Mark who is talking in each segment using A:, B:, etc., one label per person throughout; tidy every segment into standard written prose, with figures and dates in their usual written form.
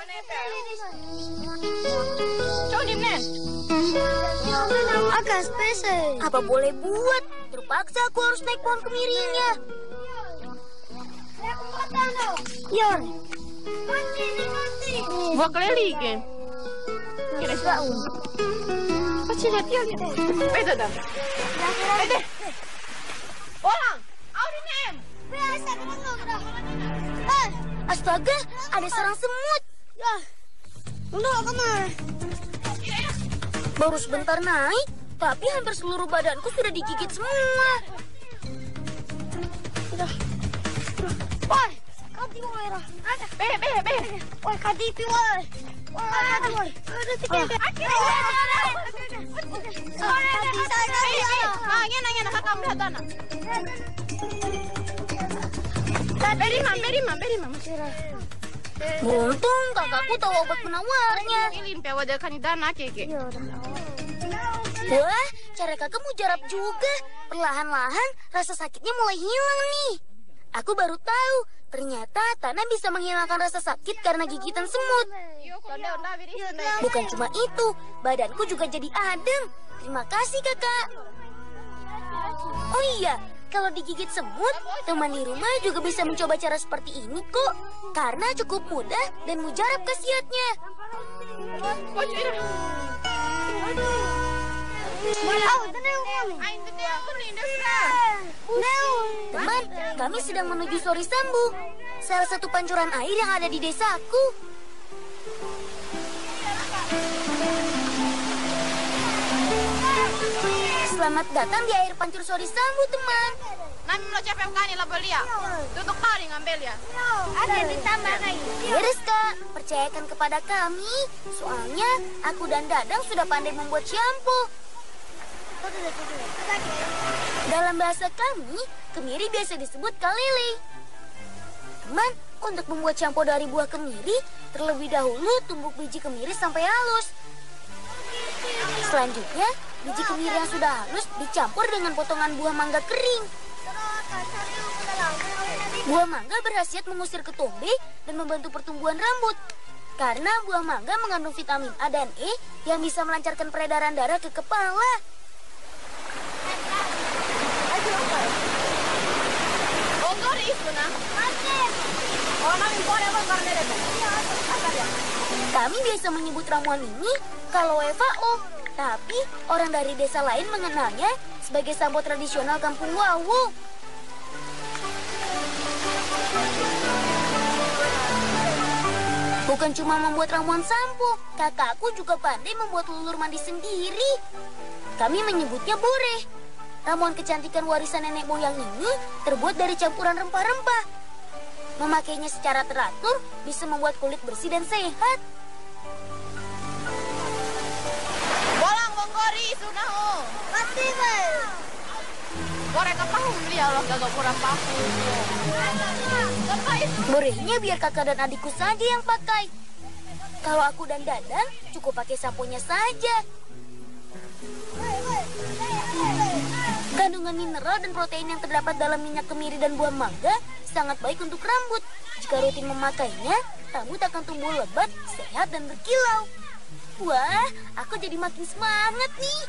A: Agak spesial. Apa boleh buat? Terpaksa aku harus naik pohon kemirinya. Yor.
B: Buah keleli ke? Kira saun. Pasti lihat dia gitu. Beda dah. Beda. Orang. Audinem.
A: Astaga, ada sarang semut. Ya. Udah, kemana? Baru sebentar naik, tapi hampir seluruh badanku sudah digigit semua. Udah. Woi, kati merah. Ada. Be. Woi, kati woi. Woi. Ada tiga.
B: Nanya kakak melihat anak. Beri mam.
A: Untung kakakku tahu obat penawarnya.
B: Ini wajah kanidana keke.
A: Wah, cara kakak mujarab juga. Perlahan-lahan rasa sakitnya mulai hilang nih. Aku baru tahu, ternyata tanah bisa menghilangkan rasa sakit karena gigitan semut. Bukan cuma itu, badanku juga jadi adem. Terima kasih kakak. Oh iya, kalau digigit semut, teman di rumah juga bisa mencoba cara seperti ini kok. Karena cukup mudah dan mujarab khasiatnya. Teman, kami sedang menuju Sori Sambu, salah satu pancuran air yang ada di desaku. Selamat datang di air pancur Sori Sambu, teman.
B: Nami mau capek kani lah belia. Tutup kali ngambil ya.
A: Ada ditambah lagi. Beres kak, percayakan kepada kami. Soalnya aku dan Dadang sudah pandai membuat shampoo. Dalam bahasa kami, kemiri biasa disebut kalele. Teman, untuk membuat shampoo dari buah kemiri, terlebih dahulu tumbuk biji kemiri sampai halus. Selanjutnya, biji kemiri yang sudah halus dicampur dengan potongan buah mangga kering. Buah mangga berkhasiat mengusir ketombe dan membantu pertumbuhan rambut. Karena buah mangga mengandung vitamin A dan E yang bisa melancarkan peredaran darah ke kepala. Kami biasa menyebut ramuan ini kalau WFO, tapi orang dari desa lain mengenalnya sebagai sampo tradisional Kampung Wawu. Bukan cuma membuat ramuan sampo, kakakku juga pandai membuat lulur mandi sendiri. Kami menyebutnya boreh. Ramuan kecantikan warisan nenek moyang ini terbuat dari campuran rempah-rempah. Memakainya secara teratur bisa membuat kulit bersih dan sehat.
B: Bolang bonggori sunaho.
A: Mati, Bel.
B: Boreh kapahu beli Allah gagak kurang pahu.
A: Borehnya biar kakak dan adikku saja yang pakai. Kalau aku dan Dadang cukup pakai samponya saja. Kandungan mineral dan protein yang terdapat dalam minyak kemiri dan buah mangga sangat baik untuk rambut. Jika rutin memakainya, rambut akan tumbuh lebat, sehat, dan berkilau. Wah, aku jadi makin semangat nih.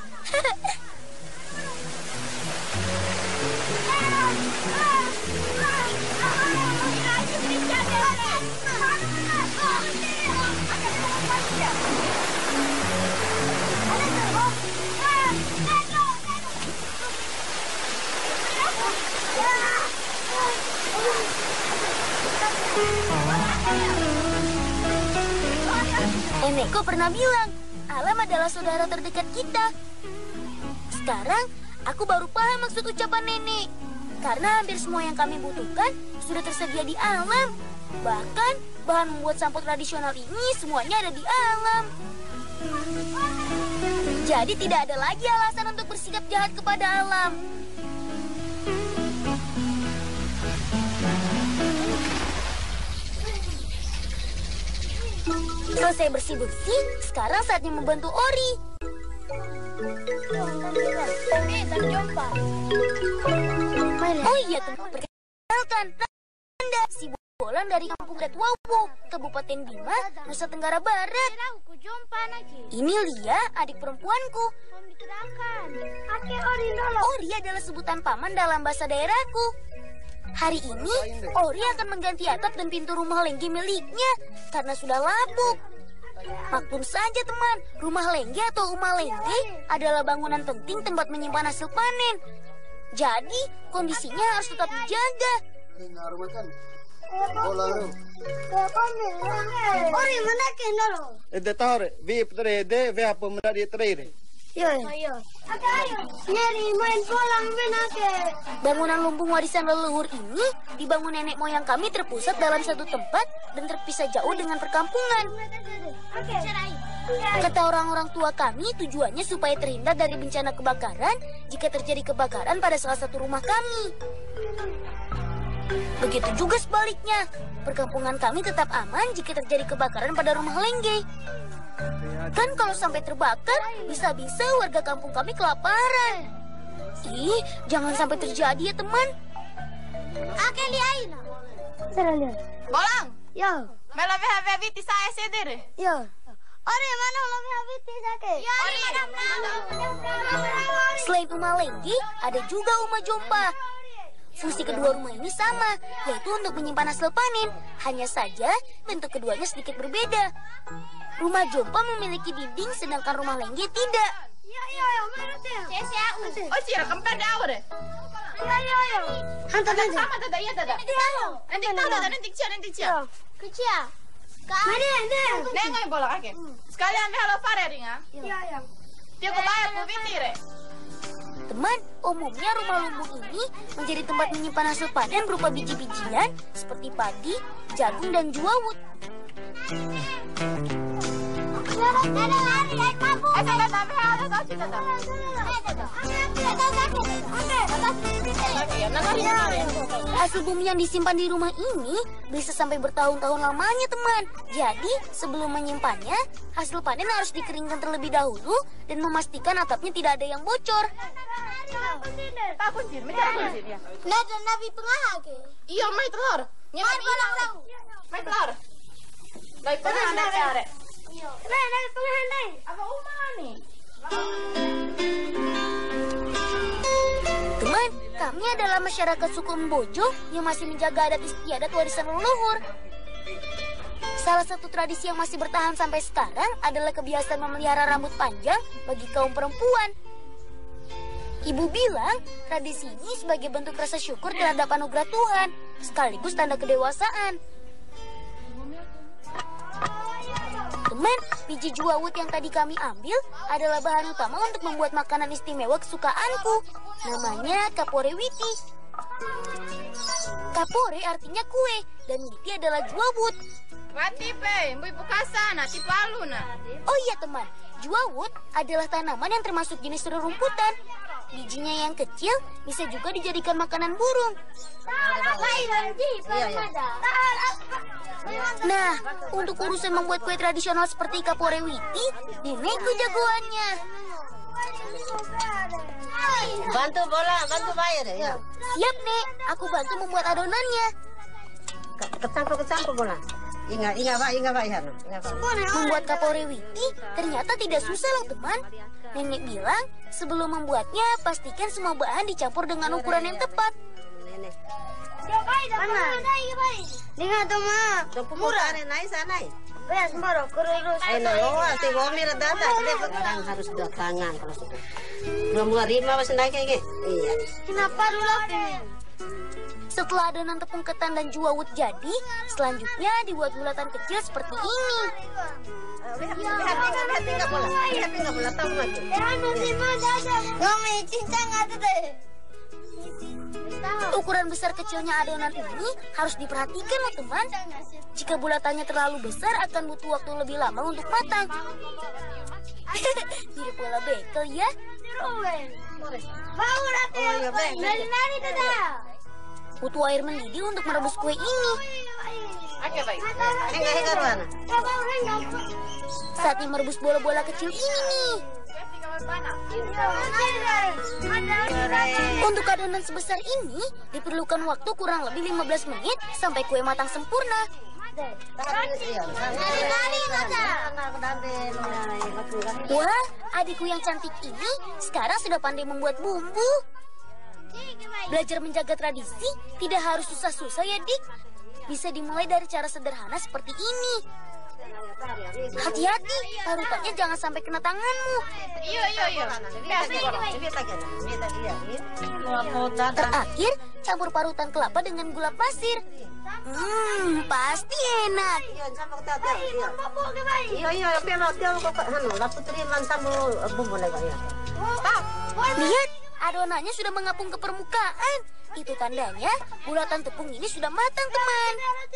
A: Nenekku pernah bilang, alam adalah saudara terdekat kita. Sekarang, aku baru paham maksud ucapan nenek. Karena hampir semua yang kami butuhkan sudah tersedia di alam. Bahkan, bahan membuat sampo tradisional ini semuanya ada di alam. Jadi tidak ada lagi alasan untuk bersikap jahat kepada alam. Selesai bersih-bersih, sekarang saatnya membantu Ori. Sampai jumpa. Oh iya, teman, perkenalkan, Randa, si bola orang dari kampung Retwawo, Kabupaten Bima, Nusa Tenggara Barat. Ini Lia, adik perempuanku. Ori adalah sebutan paman dalam bahasa daerahku. Hari ini, Ori akan mengganti atap dan pintu rumah Lengge miliknya karena sudah lapuk. Maklum saja teman, rumah Lengge atau Uma Lengge adalah bangunan penting tempat menyimpan hasil panen. Jadi, kondisinya harus tetap dijaga.
C: Ori mana kendalo?
D: Ede tahu, vi ede, vi apa mana di terakhir?
C: Ayo. Nyari main bolang benake.
A: Bangunan lumbung warisan leluhur ini dibangun nenek moyang kami terpusat dalam satu tempat dan terpisah jauh dengan perkampungan. Kata orang-orang tua kami, tujuannya supaya terhindar dari bencana kebakaran jika terjadi kebakaran pada salah satu rumah kami. Begitu juga sebaliknya, perkampungan kami tetap aman jika terjadi kebakaran pada rumah Lengge. Kan kalau sampai terbakar, bisa-bisa warga kampung kami kelaparan. Ih, jangan sampai terjadi ya teman.
C: Ake liain.
B: Bolang.
C: Yo.
B: Mela veha viti saya sedere.
C: Yo. Ori mana lebih habis sake?
B: Ya,
A: Selain Uma Lengge, ada juga Uma Jompa. Fungsi kedua rumah ini sama, yaitu untuk menyimpan hasil panen. Hanya saja bentuk keduanya sedikit berbeda. Rumah Jompa memiliki dinding, sedangkan rumah Lengge tidak.
B: Oh, sira kemper dah deh.
C: Hantar aja.
B: Sama tada, iya tada. Nanti cia.
C: Kecil. Ada.
B: Nengai bolang ake. Sekalian halo fare ringa.
C: Iya.
B: Dia kebayar bu vitire.
A: Teman, umumnya rumah lumbung ini menjadi tempat menyimpan hasil panen berupa biji-bijian seperti padi, jagung, dan juawut. Hasil bumi yang disimpan di rumah ini bisa sampai bertahun-tahun lamanya, teman. Jadi, sebelum menyimpannya, hasil panen harus dikeringkan terlebih dahulu dan memastikan atapnya tidak ada yang bocor.
B: Tak kuncir, mencari kuncir ya.
C: Nada nabi pengah ke?
B: Iya, mai telur. Nyamai bolang. Mai telur. Baik pernah ada cari.
C: Nabi pengah nai.
B: Apa umah nih?
A: Teman, kami adalah masyarakat suku Mbojo yang masih menjaga adat istiadat warisan leluhur. Salah satu tradisi yang masih bertahan sampai sekarang adalah kebiasaan memelihara rambut panjang bagi kaum perempuan. Ibu bilang, tradisi ini sebagai bentuk rasa syukur terhadap anugerah Tuhan, sekaligus tanda kedewasaan. Teman, biji juawut yang tadi kami ambil adalah bahan utama untuk membuat makanan istimewa kesukaanku. Namanya kapore witi. Kapore artinya kue, dan witi adalah juawut.
B: Wati pe, ibu kasa na tipalu na.
A: Oh iya teman, juawut adalah tanaman yang termasuk jenis rerumputan. Bijinya yang kecil bisa juga dijadikan makanan burung. Nah, untuk urusan membuat kue tradisional seperti kapore witi, nenekku jagoannya.
E: Bantu bayar ya.
A: Siap, Nek. Aku bantu membuat adonannya.
E: Kecampu bola. Ingat Pak ya.
A: Membuat kapore witi ternyata tidak susah loh, teman. Nenek bilang, sebelum membuatnya, pastikan semua bahan dicampur dengan ukuran yang tepat.
C: Dengar tu mah.
E: Murah naik sana.
C: Beres moro kurus.
E: Si Womir data sekarang harus 2 tangan kalau sudah. 2 masih naik kayak gitu. Iya.
C: Kenapa dulu?
A: Setelah adonan tepung ketan dan juawut jadi, selanjutnya dibuat bulatan kecil seperti ini.
E: Hati nggak bola tahu lagi.
C: Ngomong cinta nggak tuh deh.
A: Ukuran besar kecilnya adonan ini harus diperhatikan loh teman. Jika bulatannya terlalu besar akan butuh waktu lebih lama untuk matang. Mirip bola bekel ya.
C: Bau rati. Nari dah.
A: Butuh air mendidih untuk merebus kue ini.
B: Oke baik.
E: Enggak mana?
A: Saatnya merebus bola-bola kecil ini nih. Untuk adonan sebesar ini diperlukan waktu kurang lebih 15 menit sampai kue matang sempurna. Wah, adikku yang cantik ini sekarang sudah pandai membuat bumbu. Belajar menjaga tradisi tidak harus susah-susah ya, Dik. Bisa dimulai dari cara sederhana seperti ini. Hati-hati, parutannya jangan sampai kena tanganmu. Terakhir, campur parutan kelapa dengan gula pasir. Pasti enak. Lihat, adonannya sudah mengapung ke permukaan. Itu tandanya bulatan tepung ini sudah matang, teman.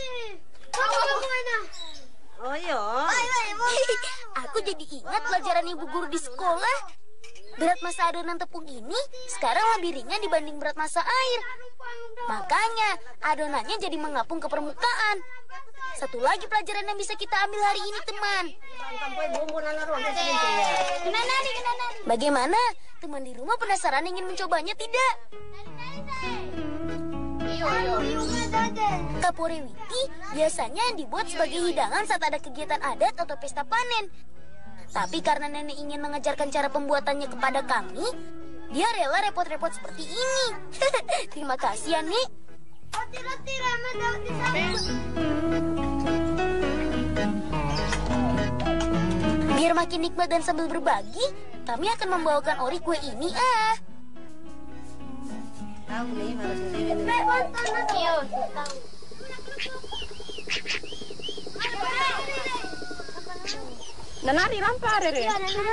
E: Oh iya.
A: Aku jadi ingat pelajaran ibu guru di sekolah. Berat massa adonan tepung ini sekarang lebih ringan dibanding berat massa air. Makanya adonannya jadi mengapung ke permukaan. Satu lagi pelajaran yang bisa kita ambil hari ini, teman. Bagaimana? Teman di rumah penasaran ingin mencobanya tidak? Kapore witi biasanya dibuat sebagai hidangan saat ada kegiatan adat atau pesta panen. Tapi karena nenek ingin mengajarkan cara pembuatannya kepada kami, dia rela repot-repot seperti ini. Terima kasih ya, Nek. Biar makin nikmat dan sambil berbagi, kami akan membawakan Ori kue ini,
B: Nanari lampare re.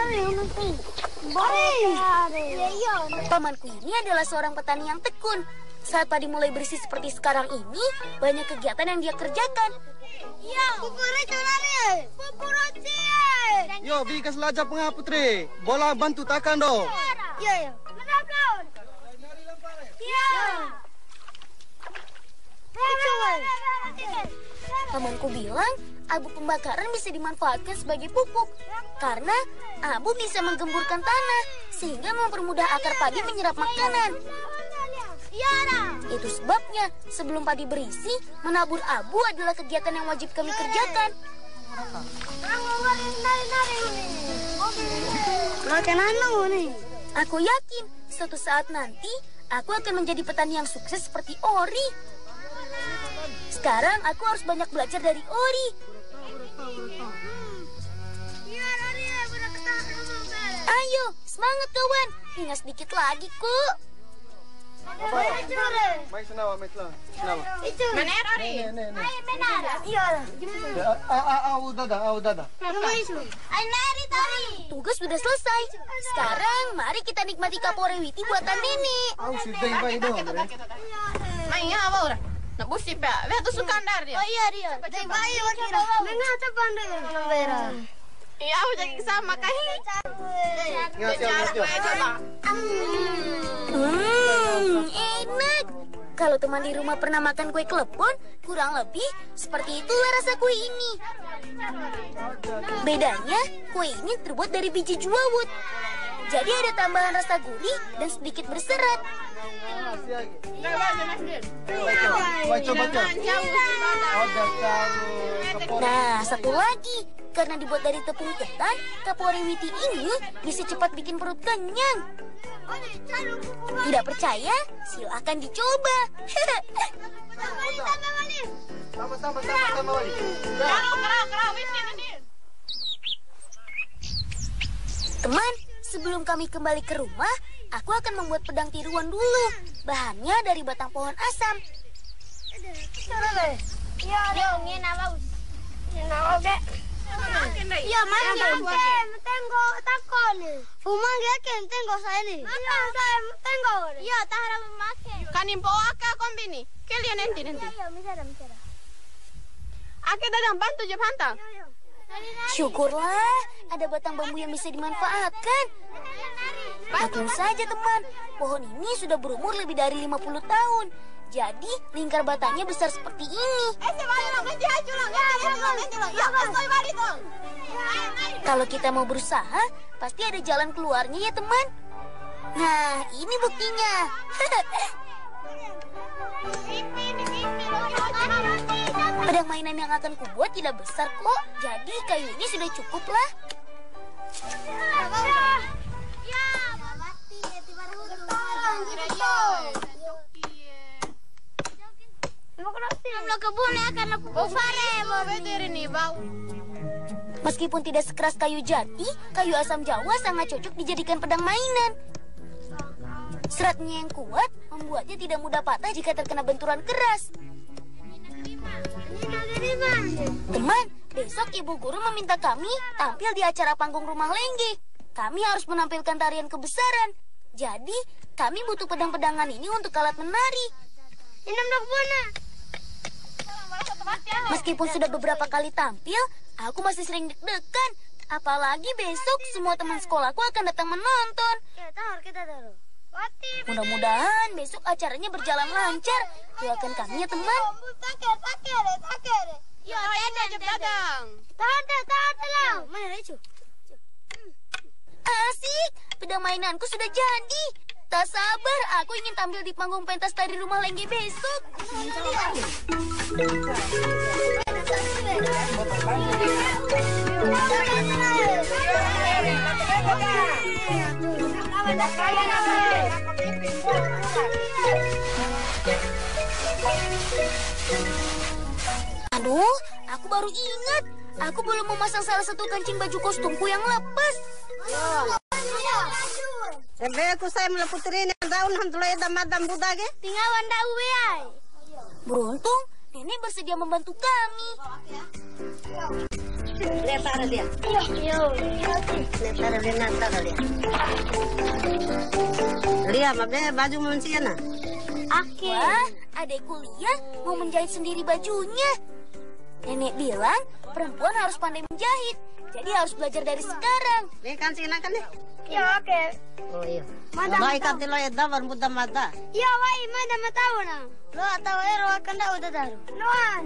A: Pamanku ini adalah seorang petani yang tekun. Saat padi mulai bersih seperti sekarang ini, banyak kegiatan yang dia kerjakan.
D: Yo, bikas lajap pengah putri. Bola bantu takan do.
A: Pamanku bilang abu pembakaran bisa dimanfaatkan sebagai pupuk karena abu bisa menggemburkan tanah sehingga mempermudah akar padi menyerap makanan. Itu sebabnya sebelum padi berisi, menabur abu adalah kegiatan yang wajib kami kerjakan. Aku yakin suatu saat nanti aku akan menjadi petani yang sukses seperti Ori. Sekarang aku harus banyak belajar dari Ori. Ayo, semangat kawan. Tinggal sedikit lagi kok.
D: Mai senawa, mai senawa.
B: Mener Ori.
D: Dada.
A: Tugas sudah selesai. Sekarang mari kita nikmati kapore witi buatan nenek.
D: Sudah baik dong.
B: Mai apa ora? Nak busi pa. Lihat tu suka andar dia.
C: Oh iya dia. Dai bayi wakira. Mengata pandai vera.
B: Iya, aku jadi sama kayak.
A: Enak. Kalau teman di rumah pernah makan kue klepon, kurang lebih seperti itulah rasa kue ini. Bedanya, kue ini terbuat dari biji juawut. Jadi ada tambahan rasa gurih dan sedikit berserat. Nah, satu lagi. Karena dibuat dari tepung ketan, kapore witi ini bisa cepat bikin perut kenyang. Tidak percaya? Silakan dicoba.
D: Sama.
A: Teman, sebelum kami kembali ke rumah, aku akan membuat pedang tiruan dulu. Bahannya dari batang pohon asam.
C: Ya, mana tengo tacones. Fumang ya que tengo sali. Tengo. Ya, tahara make.
B: Kanimpo aka kombini. Kalian nanti.
C: Ya, misera.
B: Ake dadang bantu je pantang.
A: Syukurlah, ada batang bambu yang bisa dimanfaatkan. Maklum saja teman, pohon ini sudah berumur lebih dari 50 tahun. Jadi, lingkar batangnya besar seperti ini.
B: Semuanya lang, mesti hancur lang. Ya, estoy malito.
A: Kalau kita mau berusaha, pasti ada jalan keluarnya ya teman. Nah, ini buktinya. Pedang mainan yang akan kubuat tidak besar kok. Jadi kayu ini sudah cukup lah. Meskipun tidak sekeras kayu jati, kayu asam Jawa sangat cocok dijadikan pedang mainan. Seratnya yang kuat membuatnya tidak mudah patah jika terkena benturan keras. Teman, besok ibu guru meminta kami tampil di acara panggung rumah Lengge. Kami harus menampilkan tarian kebesaran. Jadi, kami butuh pedang-pedangan ini untuk alat menari. Meskipun sudah beberapa kali tampil, aku masih sering deg-degan. Apalagi besok semua teman sekolahku akan datang menonton. Mudah-mudahan besok acaranya berjalan lancar. Doakan kami ya teman. Asik, pedang mainanku sudah jadi. Tak sabar, aku ingin tampil di panggung pentas tari rumah Lengge besok. Aduh, aku baru ingat. Aku belum memasang salah satu kancing baju kostumku yang lepas.
E: Aku saya melaputri ini daun hantulai madam budage.
C: Tinggal wanda uwe.
A: Beruntung, nenek bersedia membantu kami.
E: Lihat ada dia. Lihat ada dia. Lihat, baju manusia.
A: Wah, adekku Lia mau menjahit sendiri bajunya. Nenek bilang perempuan harus pandai menjahit, jadi harus belajar dari sekarang.
E: Ini kan sih kan deh.
C: Ya oke.
E: Oh iya. Baik kan lo ya dawan muda mata.
C: Ya wai mana matawa na. Lo atau ero akan dah udah daru. Loan.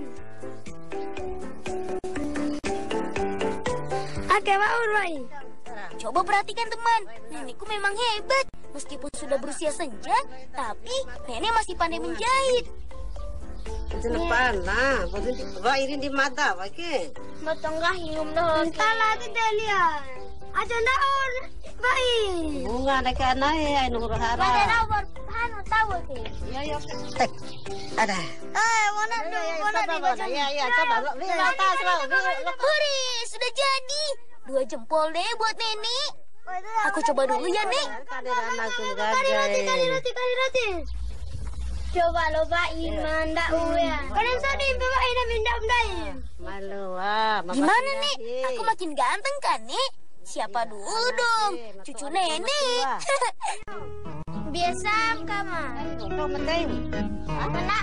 C: Oke, mau wai.
A: Coba perhatikan teman, nenekku memang hebat. Meskipun sudah berusia senja, tapi nenek masih pandai menjahit.
E: Depan lah, wah ini di mata, oke.
C: Matonggah hinum doh. Entahlah tu Delia. Aja naon, baik.
E: Bunga nak anai, ai nur hara.
C: Pada naon, hanu tahu ke?
E: Ya. Tek. Ada.
C: Mana di baju?
E: Ya, coba lihat atas lah.
A: Hore, sudah jadi. 2 jempol deh buat nenek. Aku coba dulu ya, Nek.
E: Kali
C: roti. Coba loba iman dak uwe. Kalian tadi bawa ini mindak mendai.
E: Malu
A: Gimana, Nek? Aku makin ganteng kan, Nek? Siapa dulu dong? Cucu nenek.
C: Biasa kama.
E: Kau mending.
C: Mana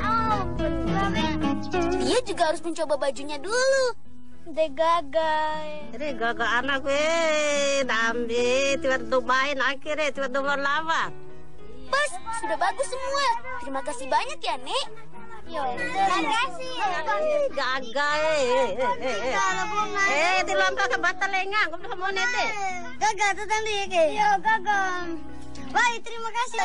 A: Dia juga harus mencoba bajunya dulu.
C: Degagai.
E: Jadi gagal anak gue, dambi, tiba-tiba main akhirnya tiba-tiba lama.
A: Pas, sudah bagus semua. Terima kasih banyak ya, Nek.
C: Makasih.
E: Gagal. Dilompat ke batal lengang, kau belum mau nete.
C: Gagal tu tadi ke? Yo gagal. Baik, terima kasih.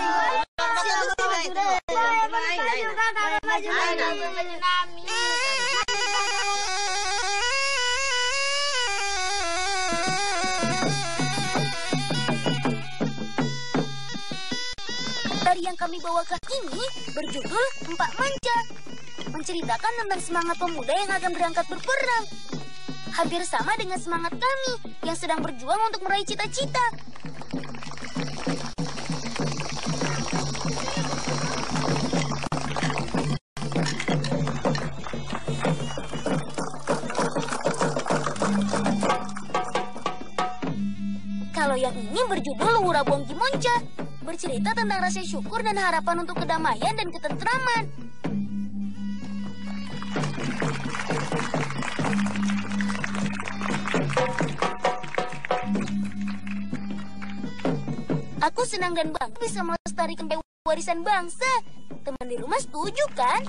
A: Tari yang kami bawakan ini berjudul Empak Manca. Menceritakan tentang semangat pemuda yang akan berangkat berperang. Hampir sama dengan semangat kami yang sedang berjuang untuk meraih cita-cita. Kalau yang ini berjudul Wurabuang Gimonca. Bercerita tentang rasa syukur dan harapan untuk kedamaian dan ketentraman. Aku senang dan bangga bisa melestarikan warisan bangsa. Teman di rumah setuju kan?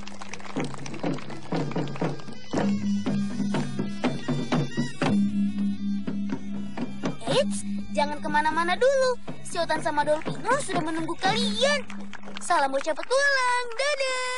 A: jangan kemana-mana dulu. Si Otan sama Dolpino sudah menunggu kalian. Salam bocah petualang, dadah!